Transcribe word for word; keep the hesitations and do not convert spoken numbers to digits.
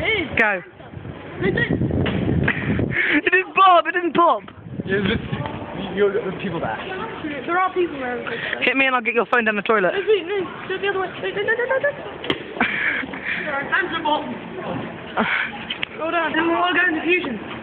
it is. Go. It is. It didn't pop, it didn't pop. Yeah, there's, you're, there's people there. There are people there. Hit me and I'll get your phone down the toilet. No, wait, no, go the other way. No, no, no, no, no. Hands are bottom. Go down, and we'll all go into fusion.